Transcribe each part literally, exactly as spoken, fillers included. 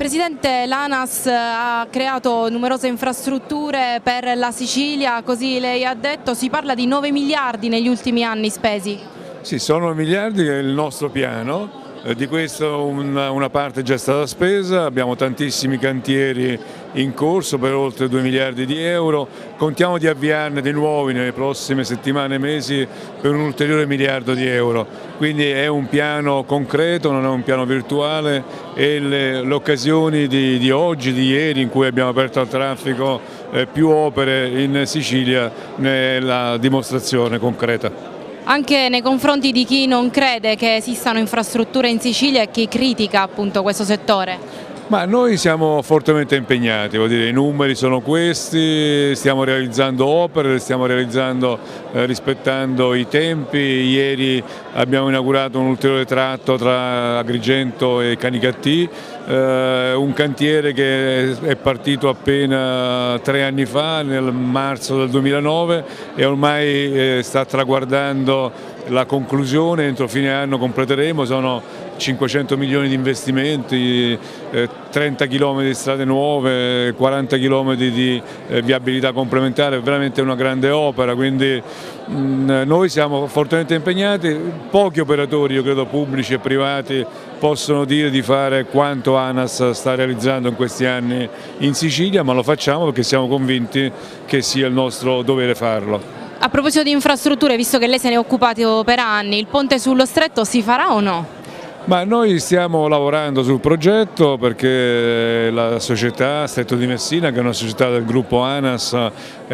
Presidente, l'ANAS ha creato numerose infrastrutture per la Sicilia, così lei ha detto, si parla di nove miliardi negli ultimi anni spesi. Sì, sono miliardi che è il nostro piano, eh, di questo una, una parte è già stata spesa, abbiamo tantissimi cantieri in corso per oltre due miliardi di euro, contiamo di avviarne di nuovi nelle prossime settimane e mesi per un ulteriore miliardo di euro, quindi è un piano concreto, non è un piano virtuale e le, le occasioni di, di oggi, di ieri in cui abbiamo aperto al traffico eh, più opere in Sicilia ne è la dimostrazione concreta. Anche nei confronti di chi non crede che esistano infrastrutture in Sicilia e chi critica appunto questo settore? Ma noi siamo fortemente impegnati, vuol dire, i numeri sono questi, stiamo realizzando opere, le stiamo realizzando eh, rispettando i tempi. Ieri abbiamo inaugurato un ulteriore tratto tra Agrigento e Canicattì, eh, un cantiere che è partito appena tre anni fa, nel marzo del duemilanove, e ormai eh, sta traguardando la conclusione, entro fine anno completeremo, sono cinquecento milioni di investimenti, eh, trenta chilometri di strade nuove, quaranta chilometri di eh, viabilità complementare, è veramente una grande opera, quindi mh, noi siamo fortemente impegnati, pochi operatori, io credo pubblici e privati, possono dire di fare quanto ANAS sta realizzando in questi anni in Sicilia, ma lo facciamo perché siamo convinti che sia il nostro dovere farlo. A proposito di infrastrutture, visto che lei se ne è occupato per anni, il ponte sullo Stretto si farà o no? Ma noi stiamo lavorando sul progetto perché la società Stretto di Messina, che è una società del gruppo ANAS, è,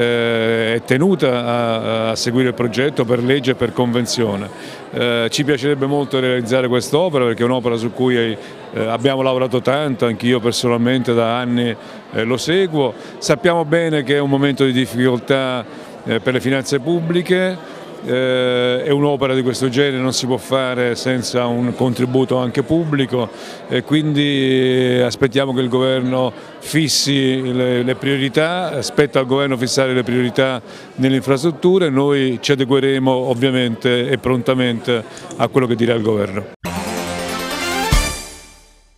eh, è tenuta a, a seguire il progetto per legge e per convenzione. Eh, ci piacerebbe molto realizzare quest'opera perché è un'opera su cui eh, abbiamo lavorato tanto, anch'io personalmente da anni eh, lo seguo. Sappiamo bene che è un momento di difficoltà eh, per le finanze pubbliche. Eh, è un'opera di questo genere, non si può fare senza un contributo anche pubblico e quindi aspettiamo che il governo fissi le, le priorità, aspetta al governo fissare le priorità nelle infrastrutture, noi ci adegueremo ovviamente e prontamente a quello che dirà il governo.